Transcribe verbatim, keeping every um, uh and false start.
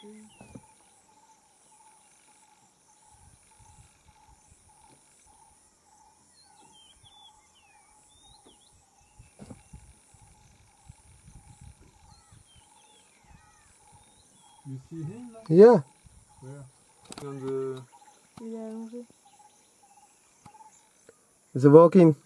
You see him now? Yeah. Where? On the... He's walking.